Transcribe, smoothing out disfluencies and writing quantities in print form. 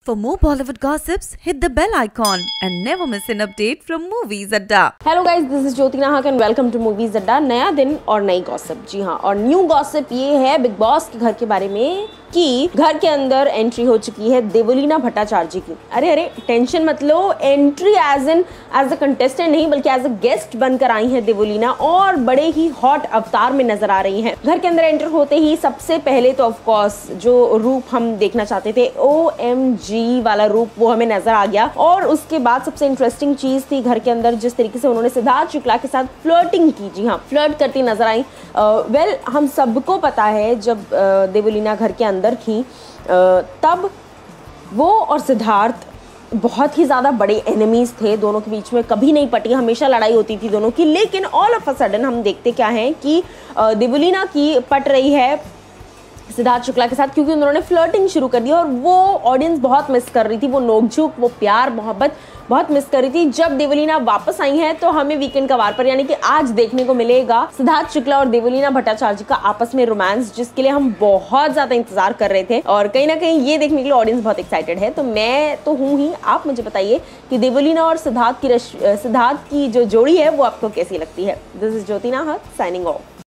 For more Bollywood gossips, hit the bell icon and never miss an update from Movies Adda. Hello guys, this is Jyoti Nahak and welcome to movies अड्डा। नया दिन और नई gossip. जी हाँ, और new gossip ये है बिग बॉस के घर के बारे में कि घर के अंदर एंट्री हो चुकी है देवलीना भट्टाचार्य की। अरे टेंशन मत लो, एंट्री एज अ कंटेस्टेंट नहीं बल्कि एज अ गेस्ट बनकर आई है देवलीना और बड़े ही हॉट अवतार में नजर आ रही हैं। घर के अंदर एंटर होते ही सबसे पहले तो ऑफ कोर्स जो रूप हम देखना चाहते थे, OMG वाला रूप, वो हमें नजर आ गया। और उसके बाद सबसे इंटरेस्टिंग चीज थी घर के अंदर जिस तरीके से उन्होंने सिद्धार्थ शुक्ला के साथ फ्लर्टिंग की। जी हाँ, फ्लर्ट करती नजर आई। वेल हम सबको पता है जब देवलीना घर के अंदर थी तब वो और सिद्धार्थ बहुत ही ज़्यादा बड़े एनिमीज थे। दोनों के बीच में कभी नहीं पटी, हमेशा लड़ाई होती थी दोनों की। लेकिन ऑल ऑफ अ सडन हम देखते क्या है कि देवलीना की पट रही है सिद्धार्थ शुक्ला के साथ, क्योंकि उन्होंने फ्लर्टिंग शुरू कर दी और वो ऑडियंस बहुत मिस कर रही थी। वो नोकझोंक, वो प्यार मोहब्बत बहुत मिस कर रही थी। जब देवलीना वापस आई हैं तो हमें वीकेंड का वार पर यानी कि आज देखने को मिलेगा सिद्धार्थ शुक्ला और देवलीना भट्टाचार्य का आपस में रोमांस, जिसके लिए हम बहुत ज्यादा इंतजार कर रहे थे और कहीं ना कहीं ये देखने के लिए ऑडियंस बहुत एक्साइटेड है। तो मैं तो हूँ ही, आप मुझे बताइए कि देवलीना और सिद्धार्थ की जो जोड़ी है वो आपको कैसी लगती है। दिस इज ज्योति नाहक साइनिंग ऑफ।